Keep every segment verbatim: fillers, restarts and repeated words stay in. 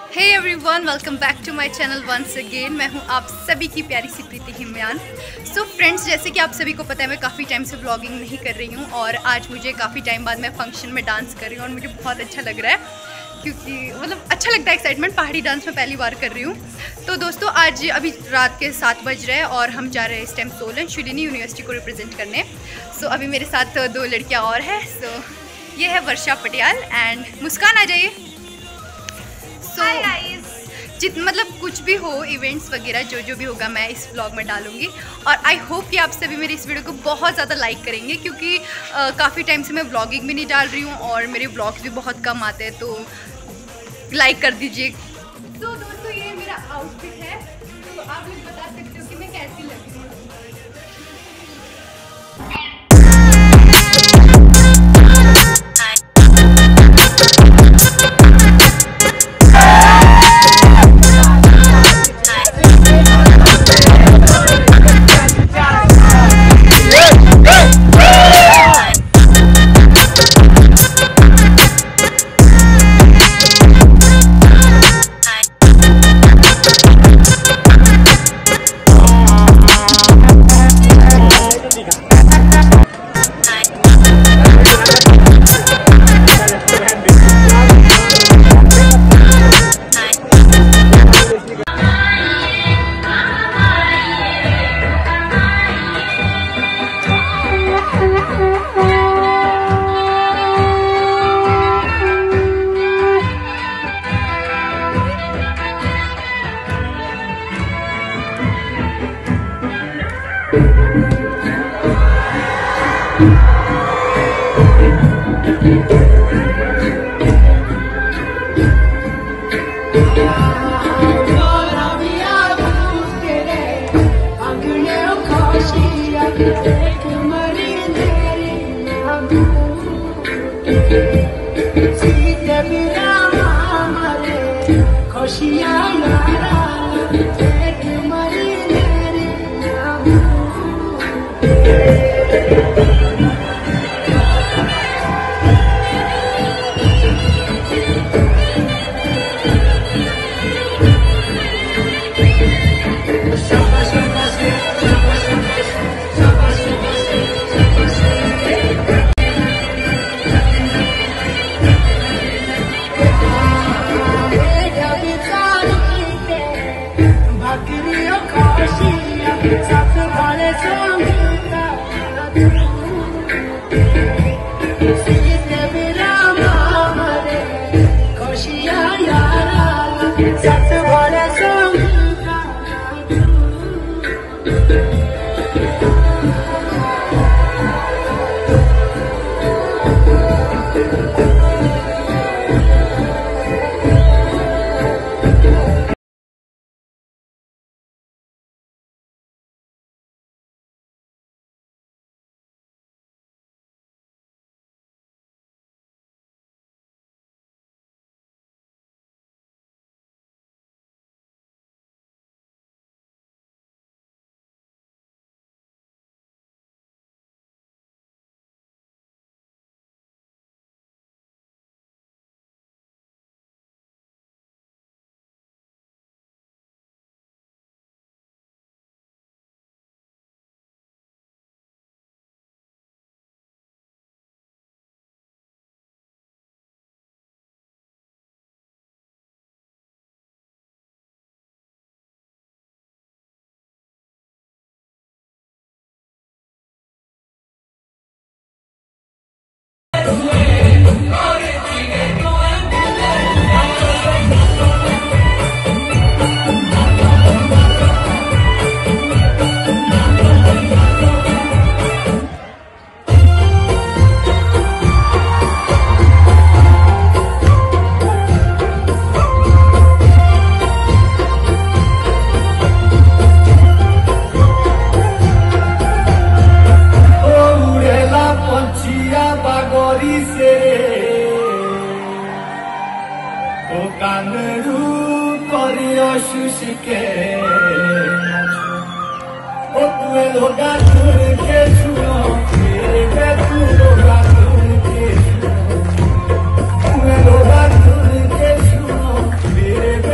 Hey everyone, welcome back to my channel once again. मैं हूं आप सभी की प्यारी सी प्रीति हिमयान। सो फ्रेंड्स, जैसे कि आप सभी को पता है, मैं काफ़ी टाइम से व्लॉगिंग नहीं कर रही हूं और आज मुझे काफ़ी टाइम बाद मैं फंक्शन में डांस कर रही हूं और मुझे बहुत अच्छा लग रहा है, क्योंकि मतलब अच्छा लगता है, एक्साइटमेंट। पहाड़ी डांस में पहली बार कर रही हूँ। तो दोस्तों, आज अभी रात के सात बज रहे हैं और हम जा रहे हैं इस टाइम सोलन शुलिनी यूनिवर्सिटी को रिप्रेजेंट करने। सो अभी मेरे साथ दो लड़कियाँ और हैं। सो ये है वर्षा पटियाल एंड मुस्कान। आ जाइए। सो जित मतलब कुछ भी हो, इवेंट्स वगैरह जो जो भी होगा मैं इस व्लॉग में डालूंगी और आई होप कि आप सभी मेरी इस वीडियो को बहुत ज़्यादा लाइक करेंगे, क्योंकि काफ़ी टाइम से मैं व्लॉगिंग भी नहीं डाल रही हूँ और मेरे व्लॉग्स भी बहुत कम आते हैं, तो लाइक कर दीजिए। तो दोस्तों, ये मेरा आउटफिट है, तो आप लोग बता सकते हो कि मैं कैसी लग रही हूँ। मेरे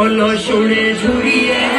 बोलो सुने झूरिए